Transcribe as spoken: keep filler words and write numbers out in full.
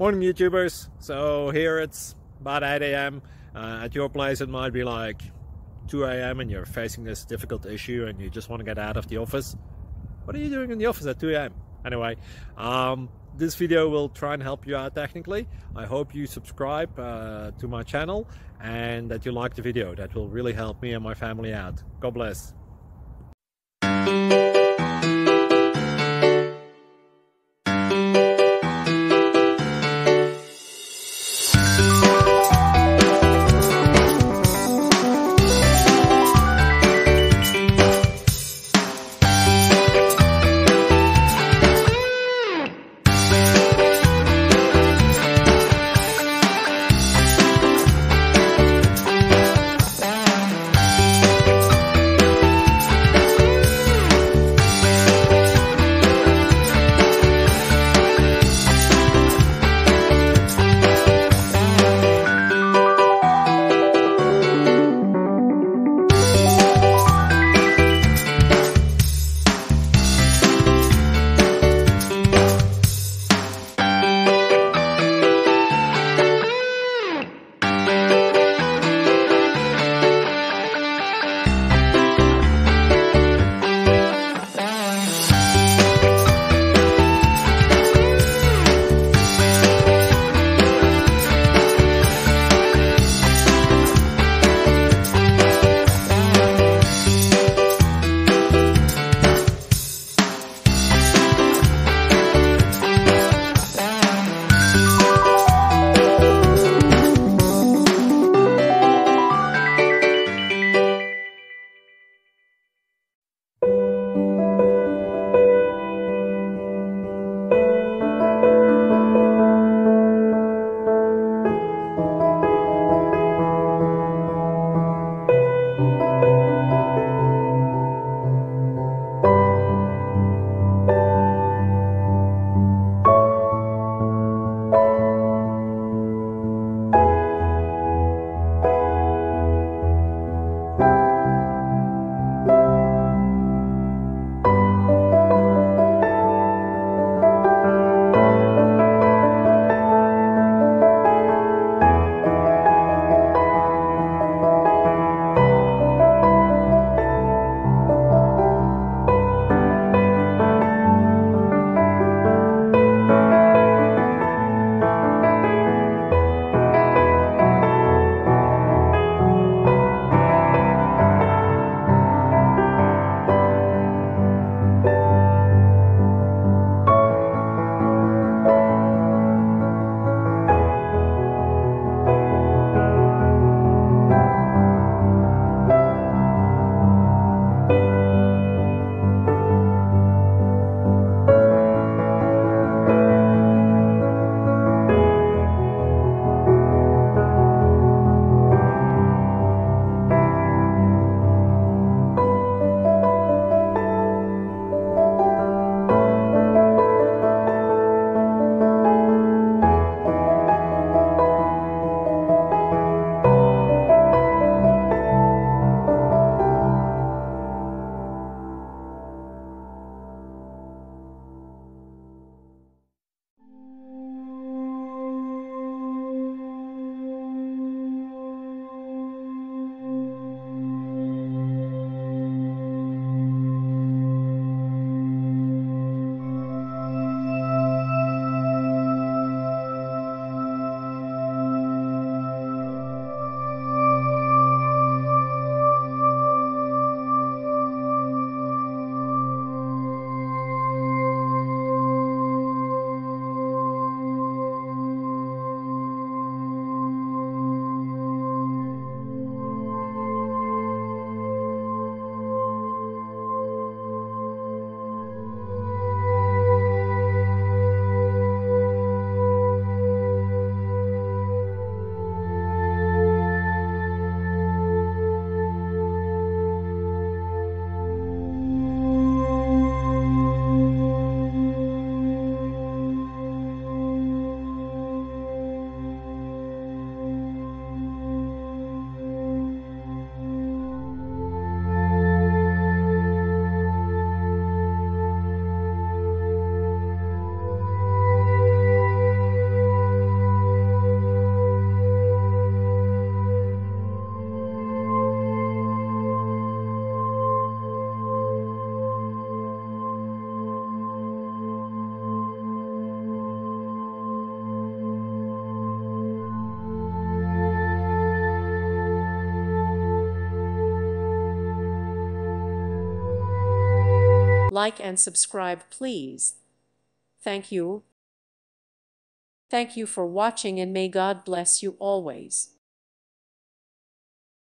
Morning YouTubers. So here it's about eight A M Uh, at your place it might be like two A M and you're facing this difficult issue and you just want to get out of the office. What are you doing in the office at two A M? Anyway, um, this video will try and help you out technically. I hope you subscribe uh, to my channel and that you like the video. That will really help me and my family out. God bless. Like and subscribe, please. Thank you. Thank you for watching, and may God bless you always.